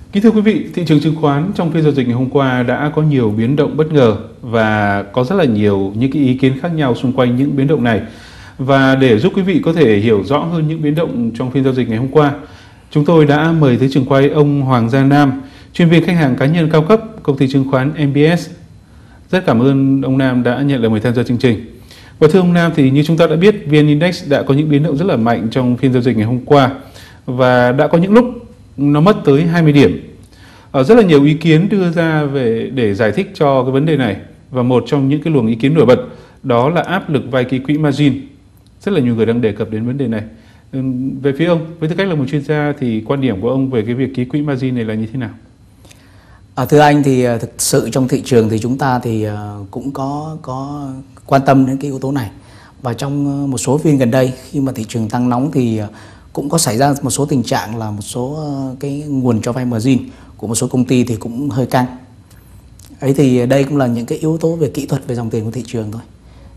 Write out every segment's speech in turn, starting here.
Kính thưa quý vị, thị trường chứng khoán trong phiên giao dịch ngày hôm qua đã có nhiều biến động bất ngờ và có rất là nhiều những cái ý kiến khác nhau xung quanh những biến động này. Và để giúp quý vị có thể hiểu rõ hơn những biến động trong phiên giao dịch ngày hôm qua, chúng tôi đã mời tới trường quay ông Hoàng Gia Nam, chuyên viên khách hàng cá nhân cao cấp công ty chứng khoán MBS. Rất cảm ơn ông Nam đã nhận lời mời tham gia chương trình. Và thưa ông Nam, thì như chúng ta đã biết, VN Index đã có những biến động rất là mạnh trong phiên giao dịch ngày hôm qua và đã có những lúc nó mất tới 20 điểm. Rất là nhiều ý kiến đưa ra để giải thích cho cái vấn đề này, và một trong những cái luồng ý kiến nổi bật đó là áp lực vay ký quỹ margin. Rất là nhiều người đang đề cập đến vấn đề này. Về phía ông, với tư cách là một chuyên gia thì quan điểm của ông về cái việc ký quỹ margin này là như thế nào? Thưa anh, thì thực sự trong thị trường thì chúng ta thì cũng có quan tâm đến cái yếu tố này. Và trong một số phiên gần đây khi mà thị trường tăng nóng thì cũng có xảy ra một số tình trạng là một số cái nguồn cho vay margin của một số công ty thì cũng hơi căng. Ấy thì đây cũng là những cái yếu tố về kỹ thuật, về dòng tiền của thị trường thôi.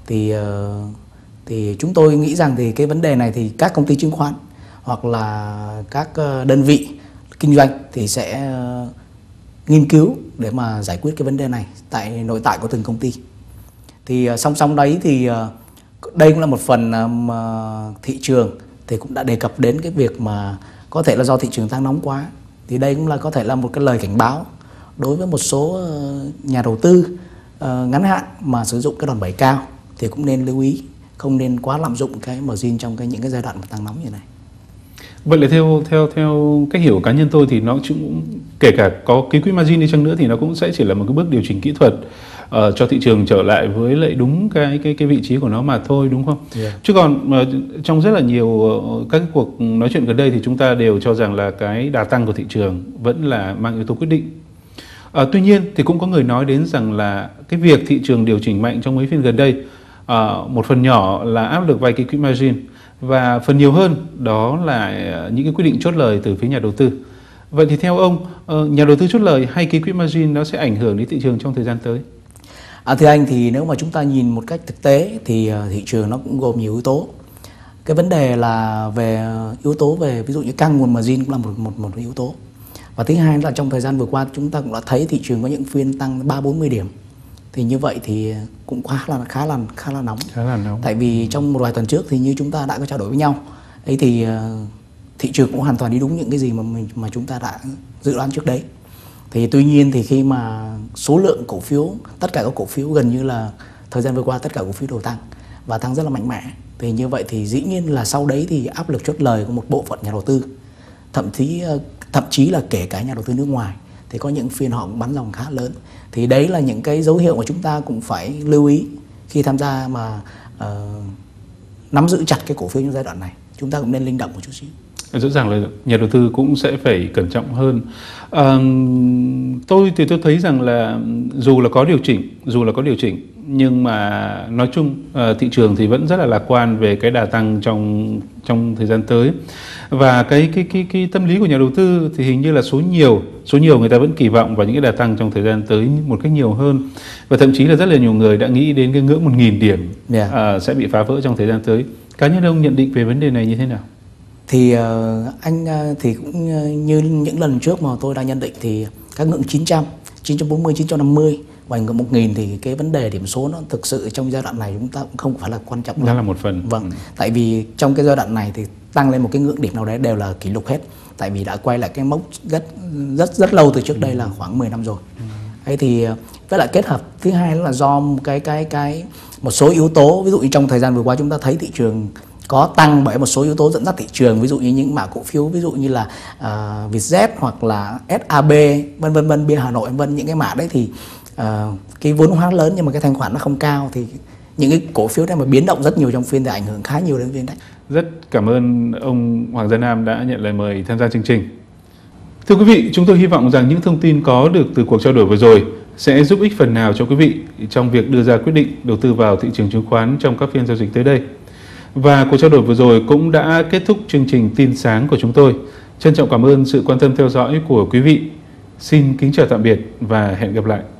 Thì chúng tôi nghĩ rằng thì cái vấn đề này thì các công ty chứng khoán hoặc là các đơn vị kinh doanh thì sẽ nghiên cứu để mà giải quyết cái vấn đề này tại nội tại của từng công ty. Thì song song đấy thì đây cũng là một phần mà thị trường thì cũng đã đề cập đến cái việc mà có thể là do thị trường tăng nóng quá. Thì đây cũng là có thể là một cái lời cảnh báo đối với một số nhà đầu tư ngắn hạn mà sử dụng cái đòn bẩy cao thì cũng nên lưu ý, không nên quá lạm dụng cái margin trong những cái giai đoạn tăng nóng như này. Vậy là theo cách hiểu của cá nhân tôi thì nó cũng, kể cả có ký quỹ margin đi chăng nữa thì nó cũng sẽ chỉ là một cái bước điều chỉnh kỹ thuật cho thị trường trở lại với lại đúng cái vị trí của nó mà thôi, đúng không? Yeah. Chứ còn trong rất là nhiều các cái cuộc nói chuyện gần đây thì chúng ta đều cho rằng là cái đà tăng của thị trường vẫn là mang yếu tố quyết định. Tuy nhiên thì cũng có người nói đến rằng là cái việc thị trường điều chỉnh mạnh trong mấy phiên gần đây, một phần nhỏ là áp lực vay ký quỹ margin và phần nhiều hơn đó là những cái quyết định chốt lời từ phía nhà đầu tư. Vậy thì theo ông, nhà đầu tư chốt lời hay ký quỹ margin nó sẽ ảnh hưởng đến thị trường trong thời gian tới? Thưa anh, thì nếu mà chúng ta nhìn một cách thực tế thì thị trường nó cũng gồm nhiều yếu tố. Cái vấn đề là về yếu tố về ví dụ như căng nguồn margin cũng là một yếu tố. Và thứ hai là trong thời gian vừa qua chúng ta cũng đã thấy thị trường có những phiên tăng 30-40 điểm. Thì như vậy thì cũng khá là nóng. Tại vì trong một vài tuần trước thì như chúng ta đã có trao đổi với nhau, ấy thì thị trường cũng hoàn toàn đi đúng những cái gì mà chúng ta đã dự đoán trước đấy. Thì tuy nhiên thì khi mà số lượng cổ phiếu, tất cả các cổ phiếu gần như là thời gian vừa qua tất cả cổ phiếu đều tăng và tăng rất là mạnh mẽ. Thì như vậy thì dĩ nhiên là sau đấy thì áp lực chốt lời của một bộ phận nhà đầu tư, thậm chí là kể cả nhà đầu tư nước ngoài, thì có những phiên họ cũng bắn dòng khá lớn. Thì đấy là những cái dấu hiệu mà chúng ta cũng phải lưu ý khi tham gia mà nắm giữ chặt cái cổ phiếu trong giai đoạn này. Chúng ta cũng nên linh động một chút xíu. Rõ ràng là nhà đầu tư cũng sẽ phải cẩn trọng hơn. Tôi thấy rằng là dù là có điều chỉnh nhưng mà nói chung thị trường thì vẫn rất là lạc quan về cái đà tăng trong thời gian tới. Và cái tâm lý của nhà đầu tư thì hình như là số nhiều người ta vẫn kỳ vọng vào những cái đà tăng trong thời gian tới một cách nhiều hơn. Và thậm chí là rất là nhiều người đã nghĩ đến cái ngưỡng 1.000 điểm sẽ bị phá vỡ trong thời gian tới. Cá nhân ông nhận định về vấn đề này như thế nào? Thì anh thì cũng như những lần trước mà tôi đã nhận định thì các ngưỡng 900, 940, 950 và ngưỡng 1.000 thì cái vấn đề điểm số nó thực sự trong giai đoạn này chúng ta cũng không phải là quan trọng. Đó là một phần. Vâng, tại vì trong cái giai đoạn này thì tăng lên một cái ngưỡng điểm nào đấy đều là kỷ lục hết. Tại vì đã quay lại cái mốc rất lâu từ trước đây là khoảng 10 năm rồi. Ấy thì với lại kết hợp thứ hai là do một số yếu tố, ví dụ như trong thời gian vừa qua chúng ta thấy thị trường có tăng bởi một số yếu tố dẫn dắt thị trường, ví dụ như những mã cổ phiếu ví dụ như là Vietjet hoặc là SAB vân Bia Hà Nội vân, những cái mã đấy thì cái vốn hóa lớn nhưng mà cái thanh khoản nó không cao, thì những cái cổ phiếu này mà biến động rất nhiều trong phiên thì ảnh hưởng khá nhiều đến phiên đấy. Rất cảm ơn ông Hoàng Gia Nam đã nhận lời mời tham gia chương trình. Thưa quý vị, chúng tôi hy vọng rằng những thông tin có được từ cuộc trao đổi vừa rồi sẽ giúp ích phần nào cho quý vị trong việc đưa ra quyết định đầu tư vào thị trường chứng khoán trong các phiên giao dịch tới đây. Và cuộc trao đổi vừa rồi cũng đã kết thúc chương trình Tin Sáng của chúng tôi. Trân trọng cảm ơn sự quan tâm theo dõi của quý vị. Xin kính chào tạm biệt và hẹn gặp lại.